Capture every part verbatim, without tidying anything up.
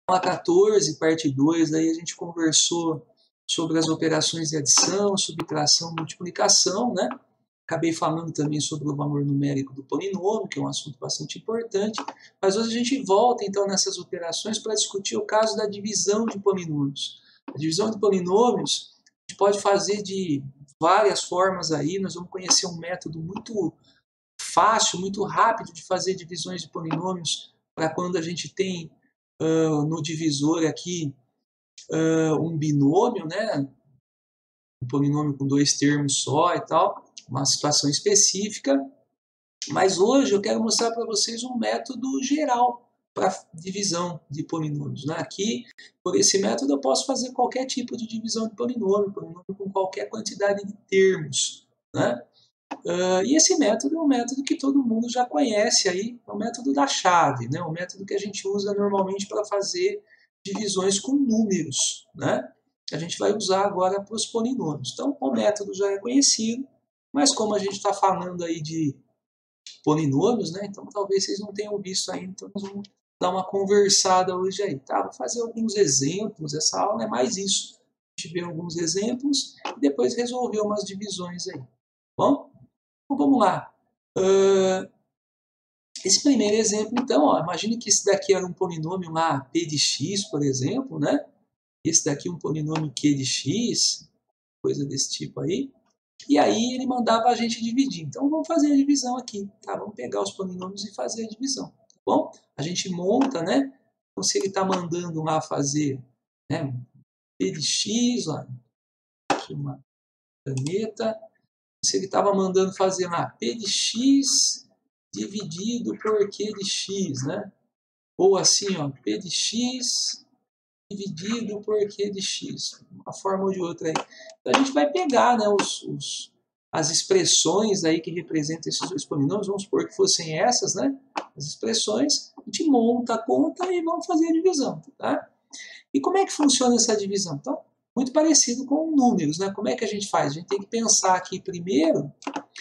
aula quatorze, parte dois, aí a gente conversou sobre as operações de adição, subtração, multiplicação, né? Acabei falando também sobre o valor numérico do polinômio, que é um assunto bastante importante, mas hoje a gente volta então nessas operações para discutir o caso da divisão de polinômios. A divisão de polinômios a gente pode fazer de várias formas aí, nós vamos conhecer um método muito fácil, muito rápido de fazer divisões de polinômios para quando a gente tem uh, no divisor aqui uh, um binômio, né? Um polinômio com dois termos só e tal, uma situação específica. Mas hoje eu quero mostrar para vocês um método geral para divisão de polinômios. Né? Aqui, por esse método, eu posso fazer qualquer tipo de divisão de polinômio, polinômio com qualquer quantidade de termos. Né? Uh, e esse método é um método que todo mundo já conhece, aí, é o método da chave, né? O método que a gente usa normalmente para fazer divisões com números. Né? A gente vai usar agora para os polinômios. Então, o método já é conhecido, mas como a gente está falando aí de polinômios, né? Então talvez vocês não tenham visto ainda, então nós vamos dar uma conversada hoje aí, tá? Vou fazer alguns exemplos, essa aula é mais isso. A gente vê alguns exemplos e depois resolver umas divisões aí, bom? Então vamos lá. Uh, esse primeiro exemplo, então, ó, imagine que esse daqui era um polinômio lá, p de x, por exemplo, né? Esse daqui é um polinômio q de x, coisa desse tipo aí. E aí ele mandava a gente dividir. Então vamos fazer a divisão aqui, tá? Vamos pegar os polinômios e fazer a divisão, tá bom? A gente monta, né? Então se ele está mandando lá fazer, né, p de x, ó, aqui uma caneta. Se ele estava mandando fazer lá p de x dividido por q de x, né? Ou assim, ó, p de x dividido por q de x, uma forma ou de outra aí. Então a gente vai pegar, né, os, os, as expressões aí que representam esses dois polinômios, vamos supor que fossem essas, né, as expressões, a gente monta a conta e vamos fazer a divisão, tá? E como é que funciona essa divisão? Então, muito parecido com números, né? Como é que a gente faz? A gente tem que pensar aqui primeiro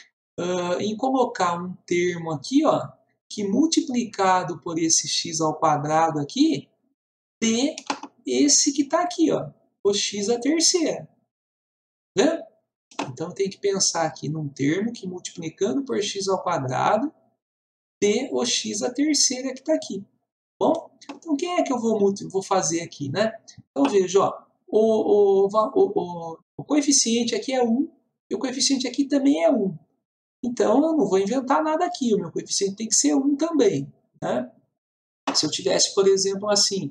uh, em colocar um termo aqui, ó, que multiplicado por esse x ao quadrado aqui, dê esse que está aqui, ó, o x à terceira. Né? Então tem que pensar aqui num termo que multiplicando por x ao quadrado dê o x à terceira que está aqui. Bom, então quem é que eu vou, vou fazer aqui? Né? Então veja, ó, o, o, o, o coeficiente aqui é um e o coeficiente aqui também é um. Então eu não vou inventar nada aqui, o meu coeficiente tem que ser um também. Né? Se eu tivesse, por exemplo, assim,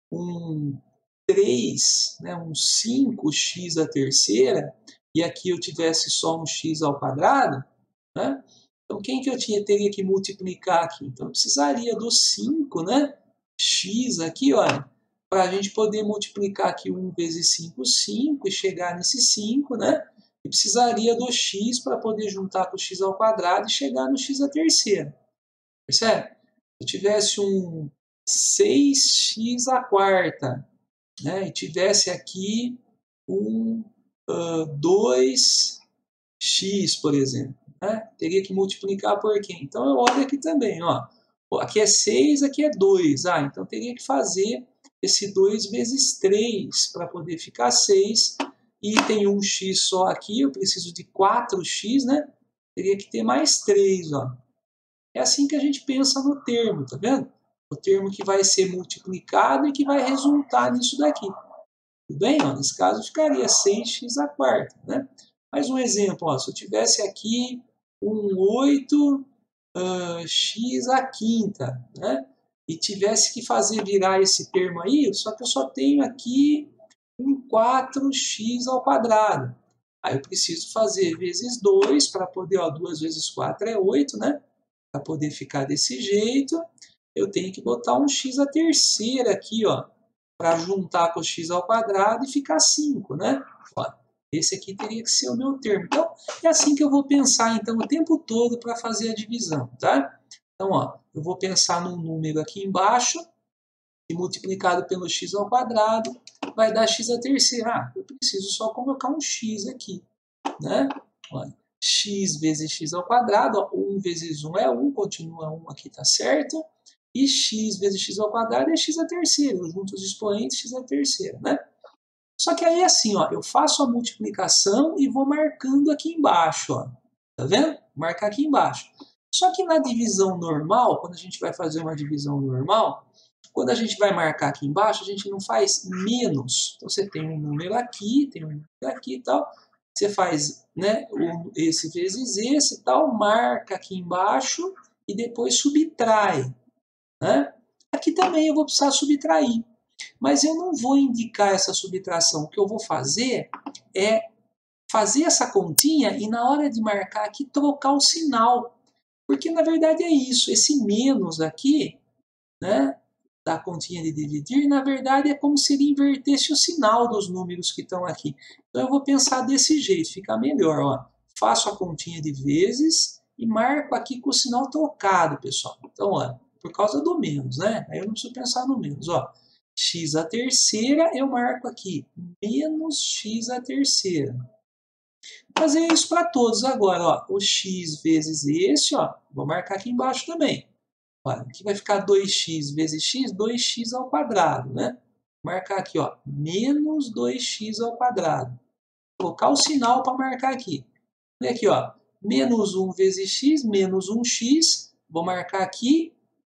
um três, né, um cinco x à terceira, e aqui eu tivesse só um x ao quadrado, né? Então quem que eu tinha, teria que multiplicar aqui? Então eu precisaria do cinco, né? X aqui, olha, para a gente poder multiplicar aqui um vezes cinco, cinco, e chegar nesse cinco, né? E precisaria do x para poder juntar com o x ao quadrado e chegar no x à terceira. Percebe? Se eu tivesse um seis x à quarta, né, e tivesse aqui um uh, dois x, por exemplo, né, teria que multiplicar por quem? Então eu olho aqui também, ó, aqui é seis, aqui é dois, ah, então teria que fazer esse dois vezes três para poder ficar seis, e tem um x só aqui, eu preciso de quatro x, né, teria que ter mais três, ó. É assim que a gente pensa no termo, tá vendo? O termo que vai ser multiplicado e que vai resultar nisso daqui. Tudo bem? Ó, nesse caso ficaria seis x à quarta. Né? Mais um exemplo, ó, se eu tivesse aqui um oito x à quinta, né? E tivesse que fazer virar esse termo aí, só que eu só tenho aqui um quatro x ao quadrado. Aí eu preciso fazer vezes dois para poder, ó, duas vezes quatro é oito, né? Para poder ficar desse jeito, eu tenho que botar um x à terceira aqui, ó, para juntar com o x ao quadrado e ficar cinco, né? Ó, esse aqui teria que ser o meu termo. Então, é assim que eu vou pensar então o tempo todo para fazer a divisão, tá? Então, ó, eu vou pensar num número aqui embaixo, e multiplicado pelo x ao quadrado, vai dar x à terceira. Ah, eu preciso só colocar um x aqui, né? Olha, x vezes x ao quadrado, ó, um vezes um é um, continua um aqui, tá certo? E x vezes x ao quadrado é x à terceira. Eu junto os expoentes, x à terceira, né? Só que aí assim, ó, eu faço a multiplicação e vou marcando aqui embaixo, ó. Tá vendo? Vou marcar aqui embaixo. Só que na divisão normal, quando a gente vai fazer uma divisão normal, quando a gente vai marcar aqui embaixo, a gente não faz menos. Então você tem um número aqui, tem um número aqui e tal. Você faz, né, esse vezes esse e tal, marca aqui embaixo e depois subtrai, né? Aqui também eu vou precisar subtrair. Mas eu não vou indicar essa subtração. O que eu vou fazer é fazer essa continha e na hora de marcar aqui trocar o sinal. Porque na verdade é isso. Esse menos aqui, né, da continha de dividir, na verdade é como se ele invertesse o sinal dos números que estão aqui. Então eu vou pensar desse jeito, fica melhor. Ó. Faço a continha de vezes e marco aqui com o sinal trocado, pessoal. Então, ó, por causa do menos, né? Aí eu não preciso pensar no menos. Ó. X à terceira, eu marco aqui, menos x à terceira. Vou fazer isso para todos agora, ó. O x vezes esse, ó, vou marcar aqui embaixo também. Olha, aqui vai ficar dois x vezes x, dois x ao quadrado, né? Vou marcar aqui, ó, menos dois x ao quadrado. Vou colocar o sinal para marcar aqui. Olha aqui, ó, menos um vezes x, menos um x. Vou marcar aqui,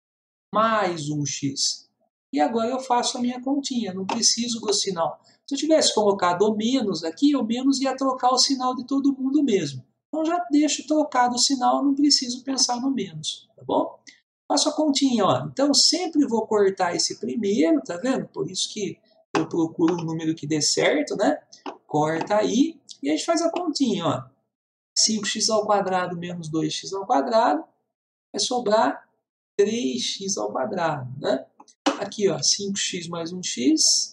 mais um x. E agora eu faço a minha continha, não preciso do sinal. Se eu tivesse colocado o menos aqui, o menos ia trocar o sinal de todo mundo mesmo. Então já deixo trocado o sinal, não preciso pensar no menos, tá bom? Faço a continha, ó. Então sempre vou cortar esse primeiro, tá vendo? Por isso que eu procuro um número que dê certo, né? Corta aí e a gente faz a continha, ó. cinco x ao quadrado menos dois x ao quadrado vai sobrar três x ao quadrado, né? Aqui, ó, cinco x mais um x,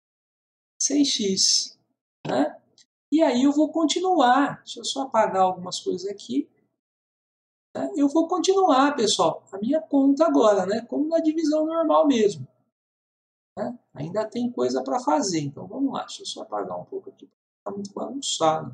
seis x, né? E aí eu vou continuar. Deixa eu só apagar algumas coisas aqui. Né? Eu vou continuar, pessoal, a minha conta agora, né? Como na divisão normal mesmo. Né? Ainda tem coisa para fazer, então vamos lá. Deixa eu só apagar um pouco aqui, está muito bagunçado.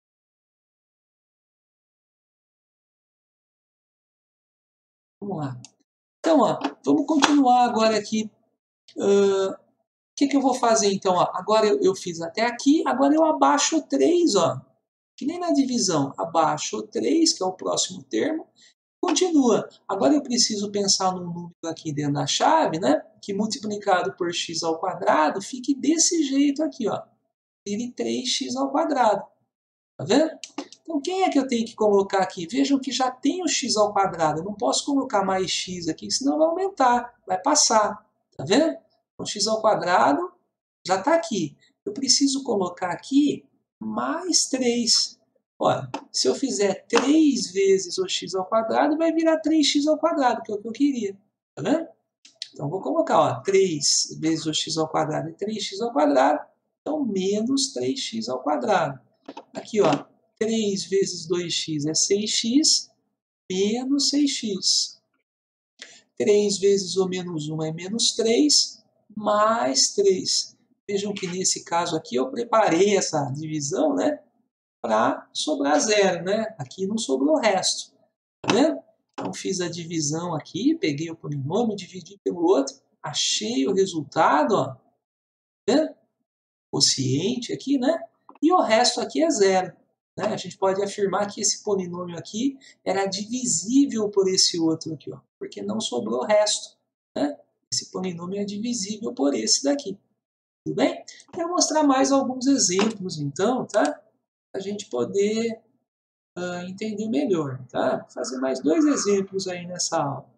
Vamos lá. Então, ó, vamos continuar agora aqui. Uh, o que, que eu vou fazer então? Ó? Agora eu, eu fiz até aqui, agora eu abaixo três, ó. Que nem na divisão. Abaixo três, que é o próximo termo. Continua. Agora eu preciso pensar num número aqui dentro da chave, né? Que multiplicado por x ao quadrado fique desse jeito aqui, ó. Vire três x ao quadrado. Tá vendo? Então, quem é que eu tenho que colocar aqui? Vejam que já tem o x ao quadrado. Eu não posso colocar mais x aqui, senão vai aumentar, vai passar. Tá vendo? Então, x ao quadrado já está aqui. Eu preciso colocar aqui mais três. Olha, se eu fizer três vezes o x ao quadrado, vai virar três x ao quadrado, que é o que eu queria. Tá vendo? Então, vou colocar, ó, três vezes o x ao quadrado é três x ao quadrado. Então, menos três x ao quadrado. Aqui, ó, três vezes dois x é seis x, menos seis x. três vezes o menos um é menos três, mais três. Vejam que nesse caso aqui eu preparei essa divisão, né, para sobrar zero, né? Aqui não sobrou o resto. Tá vendo? Então fiz a divisão aqui, peguei o polinômio, dividi pelo outro, achei o resultado, ó. Tá vendo? Quociente aqui, né? E o resto aqui é zero. Né? A gente pode afirmar que esse polinômio aqui era divisível por esse outro aqui, ó, porque não sobrou o resto. Né? Esse polinômio é divisível por esse daqui. Tudo bem? Quero mostrar mais alguns exemplos, então, tá? A gente poder uh, entender melhor, tá? Vou fazer mais dois exemplos aí nessa aula.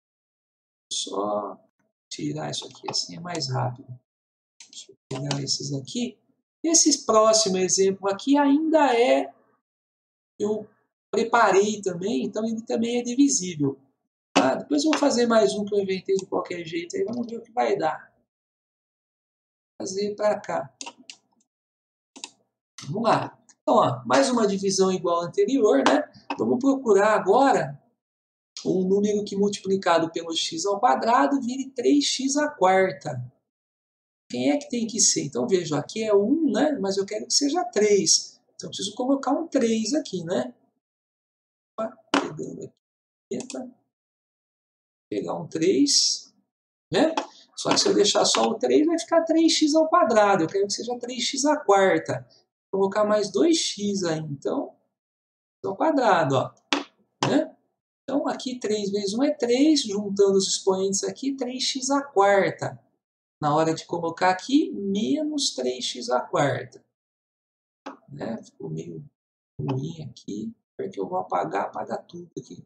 Só tirar isso aqui, assim é mais rápido. Deixa eu pegar esses aqui. Esse próximo exemplo aqui ainda é, eu preparei também, então ele também é divisível. Tá? Depois eu vou fazer mais um que eu inventei de qualquer jeito, aí vamos ver o que vai dar. Vou fazer para cá. Vamos lá. Então, ó, mais uma divisão igual à anterior, né? Vamos procurar agora um número que multiplicado pelo x ao quadrado vire três x à quarta. Quem é que tem que ser? Então, veja, aqui é um, né? Mas eu quero que seja três. Então, eu preciso colocar um três aqui, né? Pegando aqui. pegar um três, né? Só que se eu deixar só o três, vai ficar três x ao quadrado. Eu quero que seja três x à quarta. Vou colocar mais dois x aí, então, ao quadrado, ó. Né? Então, aqui três vezes um é três, juntando os expoentes aqui, três x à quarta. Na hora de colocar aqui, menos três x à quarta. Né? Ficou meio ruim aqui, porque eu vou apagar, apagar tudo aqui.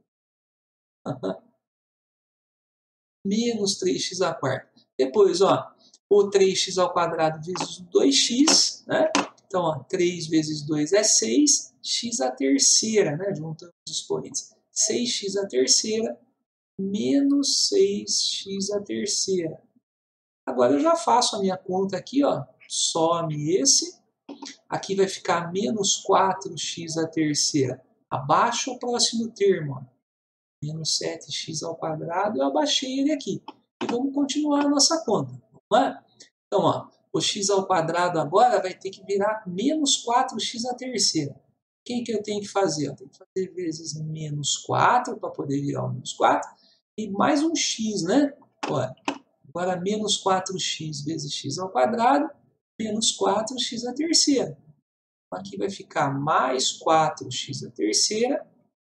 Menos três x à quarta. Depois, ó, o três x ao quadrado vezes dois x, né? Então, ó, três vezes dois é seis, x à terceira, né? Juntando os expoentes. seis x à terceira menos seis x à terceira. Agora eu já faço a minha conta aqui, ó. Some esse. Aqui vai ficar menos quatro x à terceira. Abaixo o próximo termo, ó. Menos sete x ao quadrado, eu abaixei ele aqui. E vamos continuar a nossa conta. Vamos lá? Então, ó, o x ao quadrado agora vai ter que virar menos quatro x à terceira. O que, que eu tenho que fazer? Eu tenho que fazer vezes menos quatro para poder virar o menos quatro. E mais um x, né? Olha, agora menos quatro x vezes x ao quadrado, menos quatro x à terceira. Aqui vai ficar mais quatro x à terceira.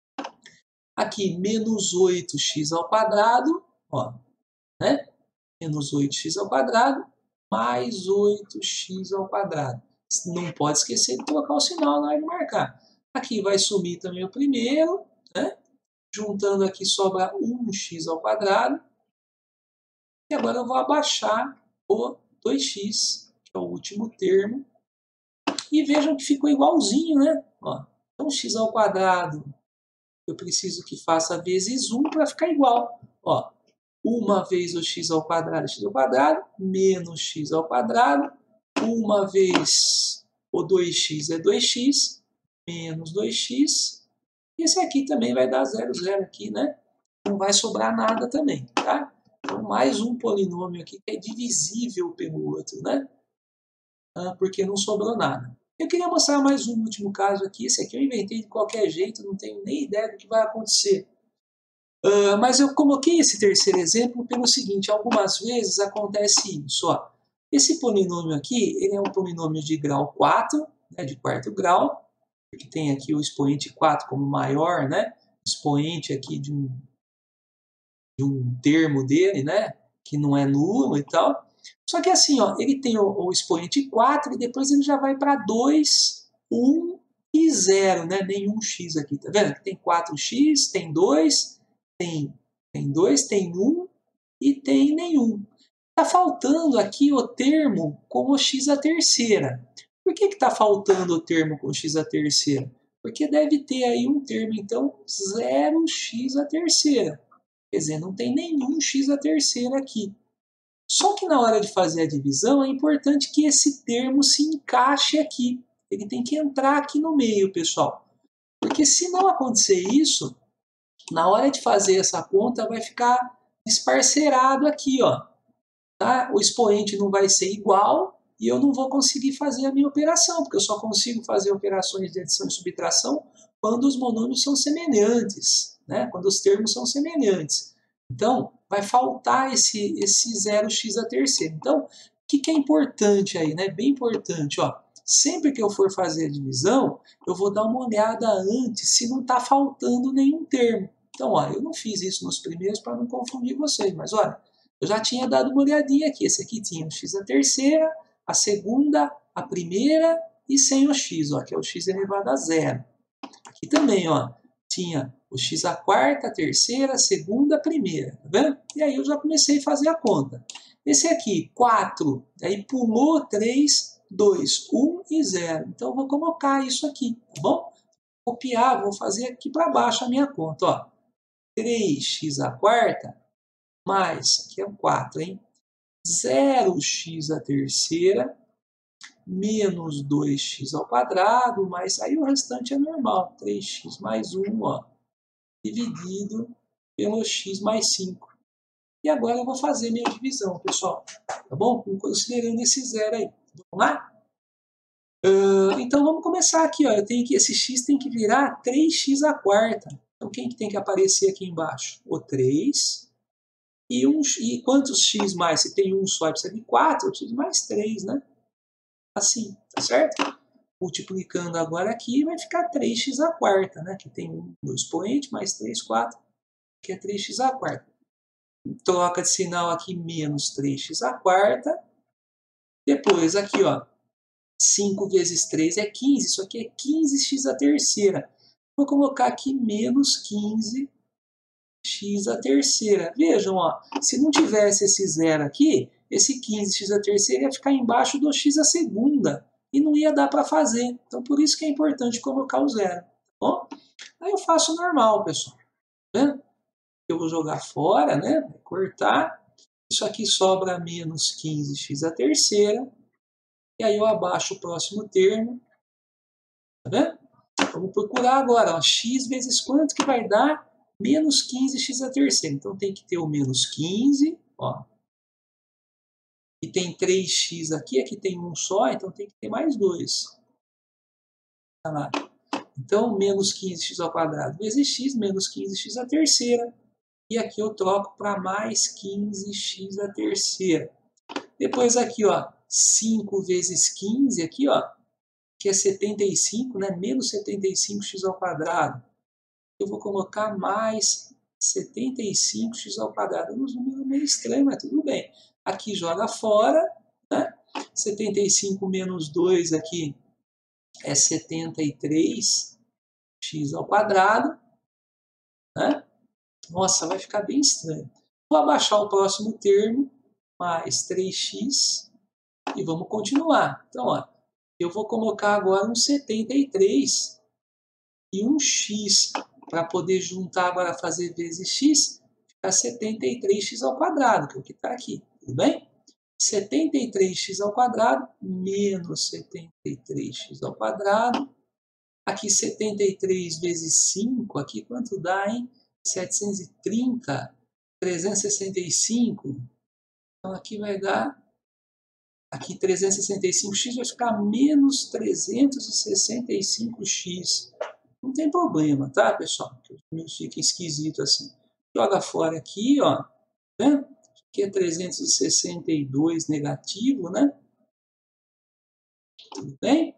Aqui, menos oito x ao quadrado, ó, né? Menos oito x ao quadrado, mais oito x ao quadrado. Não pode esquecer de colocar o sinal na hora de marcar. Aqui vai sumir também o primeiro, né? Juntando aqui sobra um x ao quadrado. E agora eu vou abaixar o dois x, que é o último termo. E vejam que ficou igualzinho, né? Ó, então, x ao quadrado, eu preciso que faça vezes um para ficar igual. Ó, uma vez o x ao quadrado, x ao quadrado, menos x ao quadrado. Uma vez o dois x é dois x, menos dois x. E esse aqui também vai dar zero, zero aqui, né? Não vai sobrar nada também, tá? Então, mais um polinômio aqui que é divisível pelo outro, né? Ah, porque não sobrou nada. Eu queria mostrar mais um último caso aqui. Esse aqui eu inventei de qualquer jeito, não tenho nem ideia do que vai acontecer. Uh, mas eu coloquei esse terceiro exemplo pelo seguinte, algumas vezes acontece isso. Ó. Esse polinômio aqui, ele é um polinômio de grau quatro, né, de quarto grau, porque tem aqui o expoente quatro como maior, né, expoente aqui de um, de um termo dele, né, que não é nulo e tal. Só que assim, ó, ele tem o, o expoente quatro e depois ele já vai para dois, um e zero, né, nenhum x aqui, tá vendo? Tem quatro x, tem dois... Tem, tem dois, tem um e tem nenhum. Está faltando aqui o termo com o x à terceira. Por que está faltando o termo com x à terceira? Porque deve ter aí um termo, então, zero x à terceira. Quer dizer, não tem nenhum x à terceira aqui. Só que na hora de fazer a divisão, é importante que esse termo se encaixe aqui. Ele tem que entrar aqui no meio, pessoal. Porque se não acontecer isso, na hora de fazer essa conta, vai ficar esparcerado aqui, ó. Tá? O expoente não vai ser igual e eu não vou conseguir fazer a minha operação, porque eu só consigo fazer operações de adição e subtração quando os monômios são semelhantes, né? Quando os termos são semelhantes. Então, vai faltar esse, esse zero x à terceira. Então, o que, que é importante aí, né? Bem importante, ó. Sempre que eu for fazer a divisão, eu vou dar uma olhada antes se não está faltando nenhum termo. Então, olha, eu não fiz isso nos primeiros para não confundir vocês, mas olha, eu já tinha dado uma olhadinha aqui. Esse aqui tinha o x à terceira, a segunda, a primeira e sem o x, ó, que é o x elevado a zero. Aqui também, ó, tinha o x à quarta, a terceira, a segunda, a primeira, tá vendo? E aí eu já comecei a fazer a conta. Esse aqui, quatro, aí pulou três, dois, um e zero. Então, eu vou colocar isso aqui, tá bom? Copiar, vou fazer aqui para baixo a minha conta, ó. três x à quarta, mais, aqui é um quatro, hein? zero x à terceira, menos dois x ao quadrado, mais, aí o restante é normal, três x mais um, ó, dividido pelo x mais cinco. E agora eu vou fazer minha divisão, pessoal, tá bom? Considerando esse zero aí. Vamos lá? Uh, então vamos começar aqui, ó. Eu tenho que, esse x tem que virar três x à quarta. Então quem que tem que aparecer aqui embaixo? O três E, um, e quantos x mais? Se tem um só e precisa de quatro, eu preciso de mais três, né? Assim, tá certo? Multiplicando agora aqui, vai ficar três x a quarta, né? Que tem um no expoente, mais três, quatro, que é três x a quarta. Troca de sinal aqui, menos três x a quarta. Depois, aqui, ó, cinco vezes três é quinze, isso aqui é quinze x a terceira. Vou colocar aqui menos quinze x a terceira. Vejam, ó, se não tivesse esse zero aqui, esse quinze x a terceira ia ficar embaixo do x a segunda e não ia dar para fazer. Então, por isso que é importante colocar o zero. Tá bom? Aí eu faço normal, pessoal. Tá vendo? Eu vou jogar fora, né? Vou cortar. Isso aqui sobra menos quinze x a terceira. E aí eu abaixo o próximo termo. Tá vendo? Vamos procurar agora. Ó, x vezes quanto que vai dar? Menos quinze x a terceira. Então tem que ter o menos quinze. Ó. E tem três x aqui. Aqui tem um só. Então tem que ter mais dois. Tá lá. Então menos quinze x ao quadrado vezes x. Menos quinze x a terceira. E aqui eu troco para mais quinze x a terceira. Depois aqui, ó, cinco vezes quinze, aqui, ó, que é setenta e cinco, né? Menos setenta e cinco x ao quadrado. Eu vou colocar mais setenta e cinco x ao quadrado. Um número meio estranho, mas tudo bem. Aqui joga fora, né? setenta e cinco menos dois aqui é setenta e três x ao quadrado, né? Nossa, vai ficar bem estranho. Vou abaixar o próximo termo, mais três x, e vamos continuar. Então, ó, eu vou colocar agora um setenta e três e um x, para poder juntar agora, fazer vezes x, fica setenta e três x ao quadrado, que é o que está aqui, tudo bem? setenta e três x ao quadrado menos setenta e três x ao quadrado. Aqui setenta e três vezes cinco, aqui quanto dá, hein? setecentos e trinta, trezentos e sessenta e cinco. Então aqui vai dar, aqui trezentos e sessenta e cinco x vai ficar menos trezentos e sessenta e cinco x. Não tem problema, tá, pessoal? Que os números fiquem esquisitos assim. Joga fora aqui, ó. Né? Aqui é trezentos e sessenta e dois negativo, né? Tudo bem?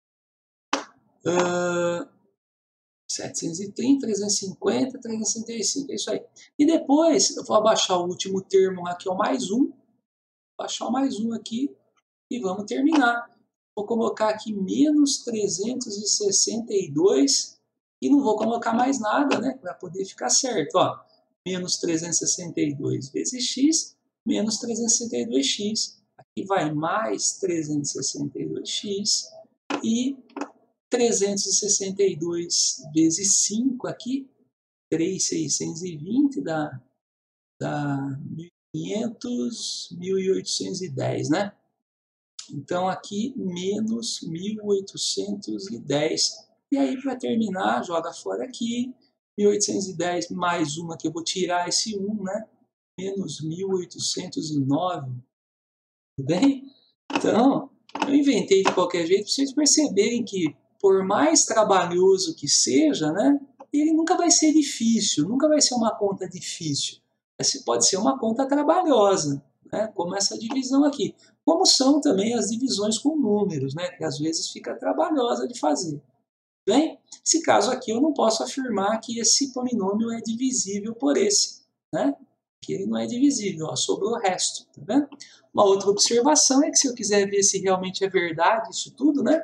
Uh, setecentos e trinta, trezentos e cinquenta, trezentos e sessenta e cinco, é isso aí. E depois eu vou abaixar o último termo aqui, é o mais um. Baixar o mais um aqui e vamos terminar. Vou colocar aqui menos trezentos e sessenta e dois e não vou colocar mais nada, né? Para poder ficar certo. Ó, menos trezentos e sessenta e dois vezes x, menos trezentos e sessenta e dois x. Aqui vai mais trezentos e sessenta e dois x e trezentos e sessenta e dois vezes cinco aqui, três mil seiscentos e vinte dá, dá mil e quinhentos, mil e oitocentos e dez, né? Então aqui menos mil oitocentos e dez. E aí para terminar, joga fora aqui, mil oitocentos e dez mais uma que eu vou tirar esse um, né? Menos mil oitocentos e nove. Tudo bem? Então, eu inventei de qualquer jeito para vocês perceberem que, por mais trabalhoso que seja, né, ele nunca vai ser difícil, nunca vai ser uma conta difícil. Essa pode ser uma conta trabalhosa, né, como essa divisão aqui. Como são também as divisões com números, né, que às vezes fica trabalhosa de fazer. Bem, nesse caso aqui eu não posso afirmar que esse polinômio é divisível por esse, né? Que ele não é divisível, ó, sobrou o resto, tá vendo? Uma outra observação é que se eu quiser ver se realmente é verdade isso tudo, né?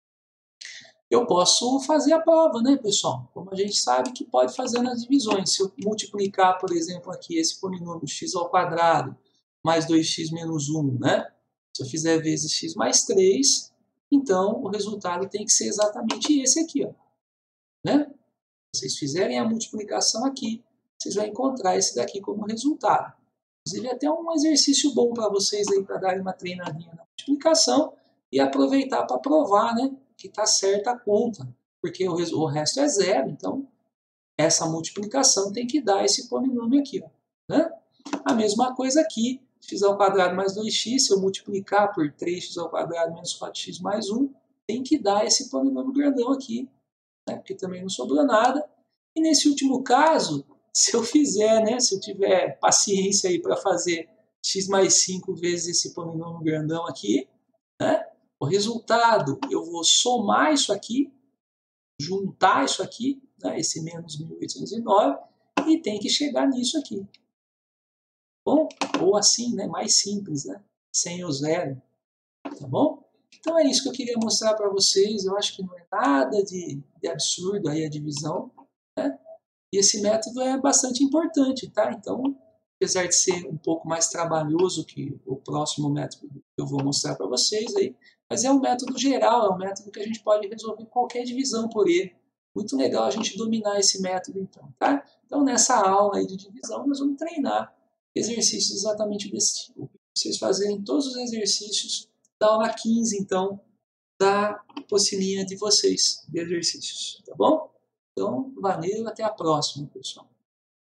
Eu posso fazer a prova, né, pessoal? Como a gente sabe que pode fazer nas divisões. Se eu multiplicar, por exemplo, aqui esse polinômio x ao quadrado mais dois x menos um, né? Se eu fizer vezes x mais três, então o resultado tem que ser exatamente esse aqui, ó, né? Se vocês fizerem a multiplicação aqui, vocês vão encontrar esse daqui como resultado. Inclusive, é até um exercício bom para vocês aí, para darem uma treinadinha na multiplicação e aproveitar para provar, né, que está certa a conta, porque o, o resto é zero, então essa multiplicação tem que dar esse polinômio aqui, ó, né? A mesma coisa aqui, x ao quadrado mais dois x, se eu multiplicar por três x ao quadrado menos quatro x mais um, tem que dar esse polinômio grandão aqui, né, porque também não sobrou nada. E nesse último caso, se eu fizer, né, se eu tiver paciência aí para fazer x mais cinco vezes esse polinômio grandão aqui, né, o resultado, eu vou somar isso aqui, juntar isso aqui, né, esse menos mil oitocentos e nove, e tem que chegar nisso aqui. Bom, ou assim, né, mais simples, né, sem o zero, tá bom? Então é isso que eu queria mostrar para vocês. Eu acho que não é nada de, de absurdo aí a divisão, né? E esse método é bastante importante, tá? Então, apesar de ser um pouco mais trabalhoso que o próximo método que eu vou mostrar para vocês aí, mas é um método geral, é um método que a gente pode resolver qualquer divisão por ele. Muito legal a gente dominar esse método então, tá? Então nessa aula aí de divisão nós vamos treinar exercícios exatamente desse tipo. Vocês fazerem todos os exercícios da aula quinze, então, da apostila de vocês de exercícios, tá bom? Então, valeu, até a próxima, pessoal.